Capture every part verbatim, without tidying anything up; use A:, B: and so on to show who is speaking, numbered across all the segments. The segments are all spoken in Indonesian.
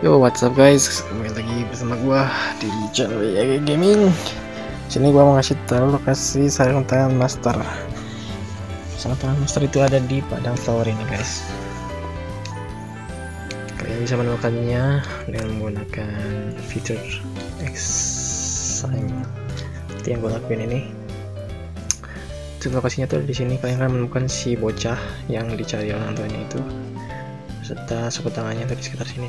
A: Yo, what's up guys? Kembali lagi bersama gua di channel Y G Gaming. Sini gua mau ngasih tahu lokasi sarung tangan master. Sarung tangan master itu ada di Padang Flower ini, guys. Kalian bisa menemukannya dengan menggunakan fitur X sign. Seperti yang gua lakuin ini. Itu lokasinya tuh di sini. Kalian akan menemukan si bocah yang dicari orang tuanya itu, serta sapu tangannya tuh di sekitar sini.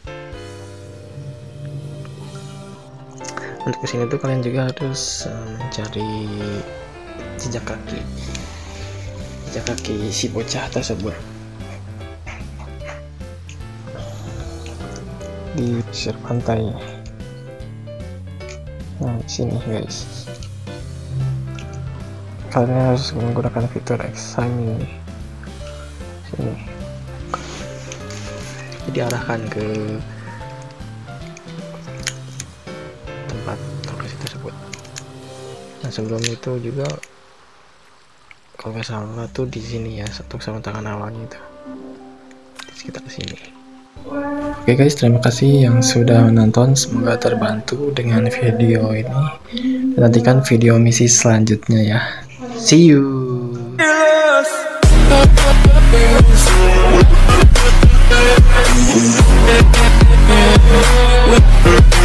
A: Untuk kesini tuh kalian juga harus mencari um, jejak kaki jejak kaki si bocah tersebut di pesisir pantai. Nah, di sini guys, kalian harus menggunakan fitur examine ini. Sini diarahkan ke tempat lokasi tersebut. Nah, sebelum itu juga kalau nggak salah tuh di sini ya, satu sarung tangan awalnya itu di sekitar sini. Oke guys, terima kasih yang sudah menonton, semoga terbantu dengan video ini. Dan nantikan video misi selanjutnya ya. See you.